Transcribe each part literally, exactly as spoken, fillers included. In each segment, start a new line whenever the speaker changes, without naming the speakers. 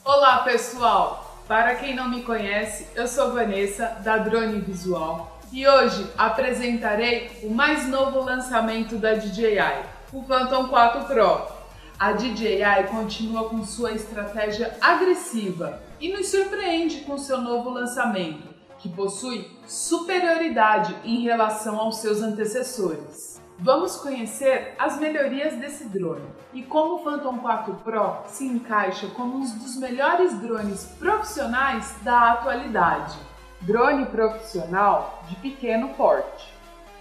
Olá pessoal! Para quem não me conhece, eu sou Vanessa da Drone Visual e hoje apresentarei o mais novo lançamento da D J I, o Phantom quatro Pro. A D J I continua com sua estratégia agressiva e nos surpreende com seu novo lançamento, que possui superioridade em relação aos seus antecessores. Vamos conhecer as melhorias desse drone e como o Phantom quatro Pro se encaixa como um dos melhores drones profissionais da atualidade. Drone profissional de pequeno porte.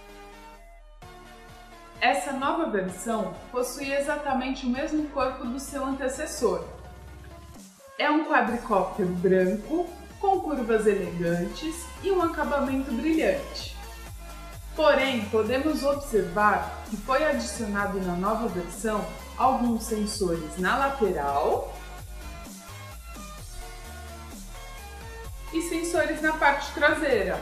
Essa nova versão possui exatamente o mesmo corpo do seu antecessor. É um quadricóptero branco, com curvas elegantes e um acabamento brilhante. Porém, podemos observar que foi adicionado na nova versão alguns sensores na lateral e sensores na parte traseira.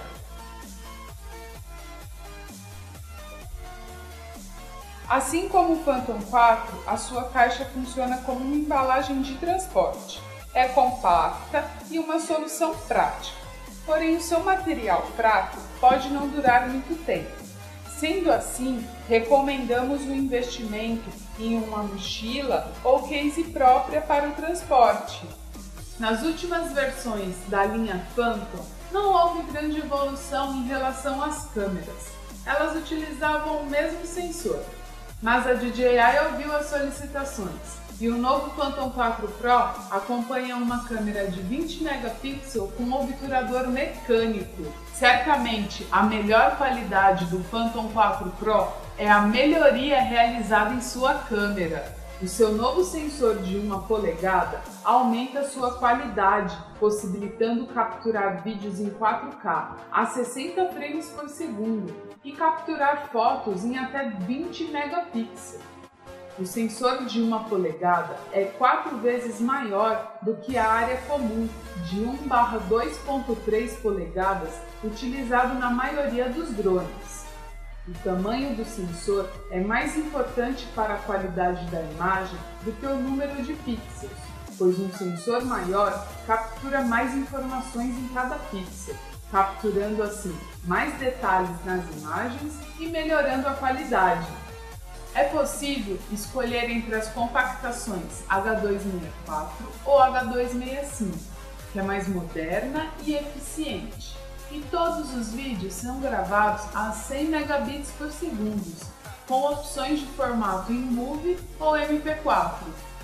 Assim como o Phantom quatro, a sua caixa funciona como uma embalagem de transporte. É compacta e uma solução prática. Porém, o seu material fraco pode não durar muito tempo. Sendo assim, recomendamos o investimento em uma mochila ou case própria para o transporte. Nas últimas versões da linha Phantom, não houve grande evolução em relação às câmeras. Elas utilizavam o mesmo sensor, mas a D J I ouviu as solicitações. E o novo Phantom quatro Pro acompanha uma câmera de vinte megapixels com obturador mecânico. Certamente, a melhor qualidade do Phantom quatro Pro é a melhoria realizada em sua câmera. O seu novo sensor de uma polegada aumenta sua qualidade, possibilitando capturar vídeos em quatro K a sessenta frames por segundo e capturar fotos em até vinte megapixels. O sensor de uma polegada é quatro vezes maior do que a área comum de um barra dois ponto três polegadas utilizado na maioria dos drones. O tamanho do sensor é mais importante para a qualidade da imagem do que o número de pixels, pois um sensor maior captura mais informações em cada pixel, capturando assim mais detalhes nas imagens e melhorando a qualidade. É possível escolher entre as compactações H duzentos e sessenta e quatro ou H duzentos e sessenta e cinco, que é mais moderna e eficiente. E todos os vídeos são gravados a cem megabits por segundo, com opções de formato em MOVI ou M P quatro.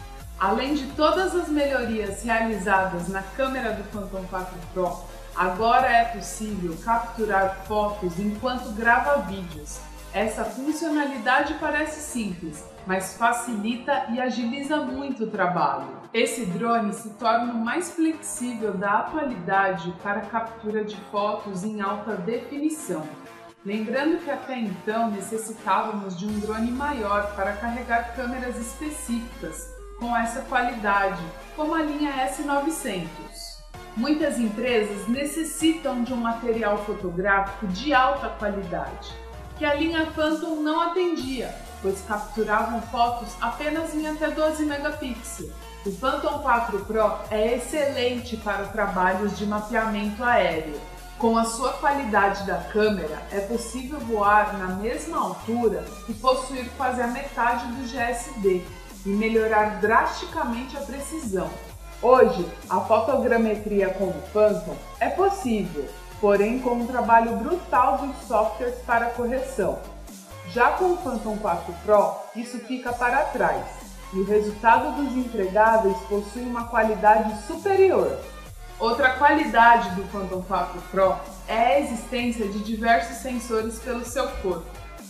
Além de todas as melhorias realizadas na câmera do Phantom quatro Pro, agora é possível capturar fotos enquanto grava vídeos. Essa funcionalidade parece simples, mas facilita e agiliza muito o trabalho. Esse drone se torna o mais flexível da atualidade para a captura de fotos em alta definição. Lembrando que até então necessitávamos de um drone maior para carregar câmeras específicas com essa qualidade, como a linha S novecentos. Muitas empresas necessitam de um material fotográfico de alta qualidade, que a linha Phantom não atendia, pois capturavam fotos apenas em até doze megapixels. O Phantom quatro Pro é excelente para trabalhos de mapeamento aéreo. Com a sua qualidade da câmera, é possível voar na mesma altura e possuir quase a metade do G S D e melhorar drasticamente a precisão. Hoje, a fotogrametria com o Phantom é possível, porém com um trabalho brutal dos softwares para correção. Já com o Phantom quatro Pro, isso fica para trás, e o resultado dos entregáveis possui uma qualidade superior. Outra qualidade do Phantom quatro Pro é a existência de diversos sensores pelo seu corpo.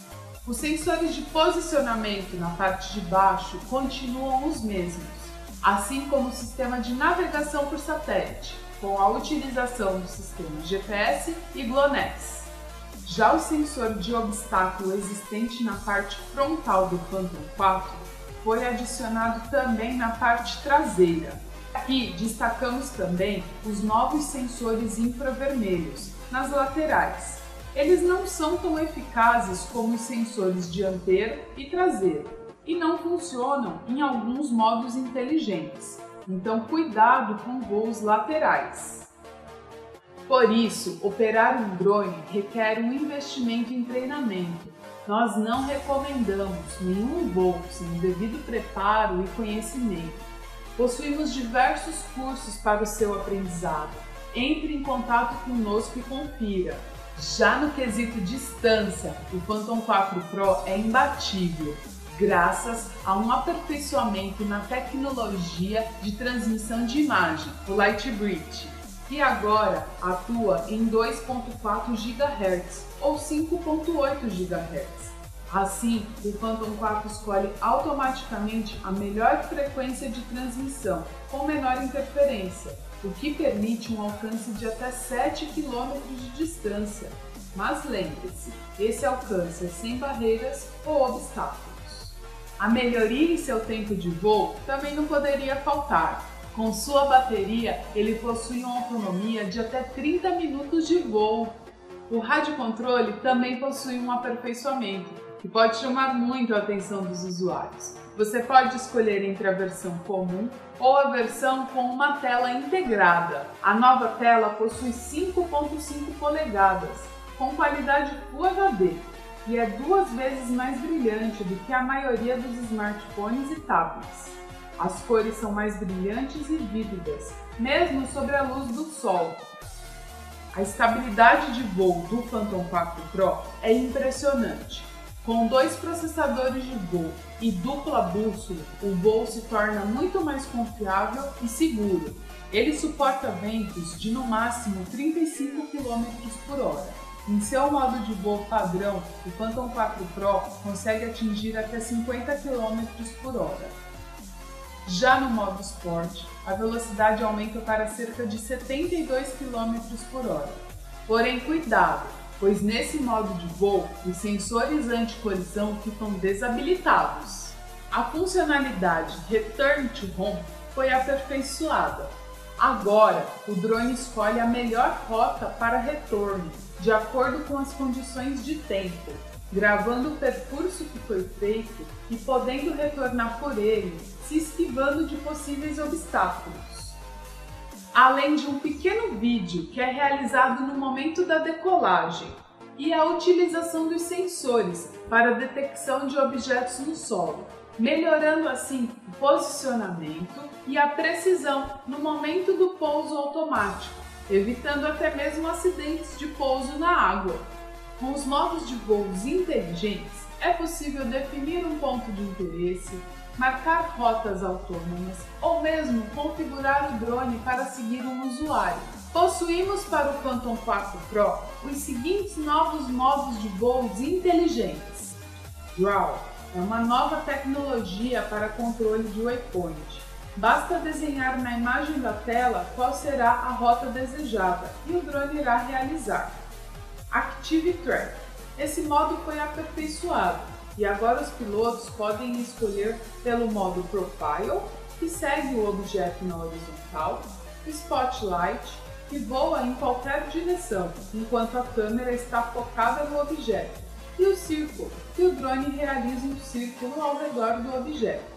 Os sensores de posicionamento na parte de baixo continuam os mesmos, assim como o sistema de navegação por satélite, com a utilização do sistema G P S e GLONASS. Já o sensor de obstáculo existente na parte frontal do Phantom quatro foi adicionado também na parte traseira. Aqui destacamos também os novos sensores infravermelhos nas laterais. Eles não são tão eficazes como os sensores dianteiro e traseiro e não funcionam em alguns modos inteligentes. então cuidado com voos laterais. Por isso, operar um drone requer um investimento em treinamento. Nós não recomendamos nenhum voo sem o devido preparo e conhecimento. Possuímos diversos cursos para o seu aprendizado. Entre em contato conosco e confira. Já no quesito distância, o Phantom quatro Pro é imbatível, graças a um aperfeiçoamento na tecnologia de transmissão de imagem, o Lightbridge, e agora atua em dois ponto quatro gigahertz ou cinco ponto oito gigahertz. Assim, o Phantom quatro escolhe automaticamente a melhor frequência de transmissão, com menor interferência, o que permite um alcance de até sete quilômetros de distância. Mas lembre-se, esse alcance é sem barreiras ou obstáculos. A melhoria em seu tempo de voo também não poderia faltar. Com sua bateria, ele possui uma autonomia de até trinta minutos de voo. O radiocontrole também possui um aperfeiçoamento, que pode chamar muito a atenção dos usuários. Você pode escolher entre a versão comum ou a versão com uma tela integrada. A nova tela possui cinco ponto cinco polegadas, com qualidade Full H D, e é duas vezes mais brilhante do que a maioria dos smartphones e tablets. As cores são mais brilhantes e vívidas, mesmo sobre a luz do sol. A estabilidade de voo do Phantom quatro Pro é impressionante. Com dois processadores de voo e dupla bússola, o voo se torna muito mais confiável e seguro. Ele suporta ventos de no máximo trinta e cinco quilômetros por hora. Em seu modo de voo padrão, o Phantom quatro Pro consegue atingir até cinquenta quilômetros por hora. Já no modo Sport, a velocidade aumenta para cerca de setenta e dois quilômetros por hora. Porém, cuidado, pois nesse modo de voo, os sensores anti-colisão ficam desabilitados. A funcionalidade Return to Home foi aperfeiçoada. Agora, o drone escolhe a melhor rota para retorno, de acordo com as condições de tempo, gravando o percurso que foi feito e podendo retornar por ele, se esquivando de possíveis obstáculos. Além de um pequeno vídeo que é realizado no momento da decolagem e a utilização dos sensores para a detecção de objetos no solo, melhorando assim o posicionamento e a precisão no momento do pouso automático, evitando até mesmo acidentes de pouso na água. Com os modos de voos inteligentes, é possível definir um ponto de interesse, marcar rotas autônomas ou mesmo configurar o drone para seguir um usuário. Possuímos para o Phantom quatro Pro os seguintes novos modos de voos inteligentes. Draw é uma nova tecnologia para controle de waypoint. Basta desenhar na imagem da tela qual será a rota desejada e o drone irá realizar. Active Track. Esse modo foi aperfeiçoado e agora os pilotos podem escolher pelo modo Profile, que segue o objeto na horizontal, Spotlight, que voa em qualquer direção, enquanto a câmera está focada no objeto, e o Círculo, que o drone realiza um círculo ao redor do objeto.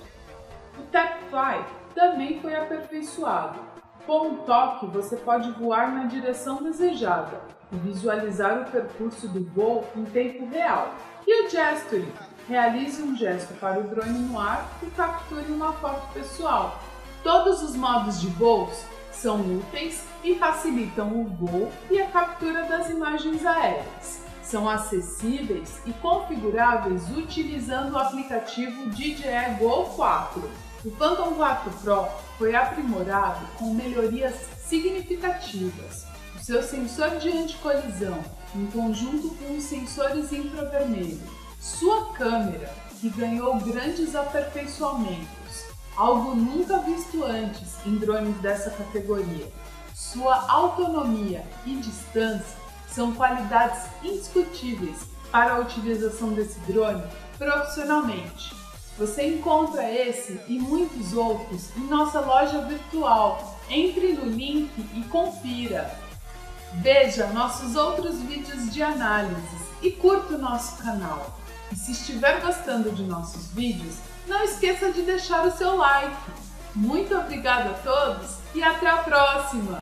O Tap Fly também foi aperfeiçoado. Com um toque, você pode voar na direção desejada e visualizar o percurso do voo em tempo real. E o Gesturing? Realize um gesto para o drone no ar e capture uma foto pessoal. Todos os modos de voos são úteis e facilitam o voo e a captura das imagens aéreas. São acessíveis e configuráveis utilizando o aplicativo D J I Go quatro. O Phantom quatro Pro foi aprimorado com melhorias significativas. O seu sensor de anticolisão, em conjunto com os sensores infravermelho, sua câmera, que ganhou grandes aperfeiçoamentos, algo nunca visto antes em drones dessa categoria, sua autonomia e distância são qualidades indiscutíveis para a utilização desse drone profissionalmente. Você encontra esse e muitos outros em nossa loja virtual. Entre no link e confira. Veja nossos outros vídeos de análises e curta o nosso canal. E se estiver gostando de nossos vídeos, não esqueça de deixar o seu like. Muito obrigada a todos e até a próxima!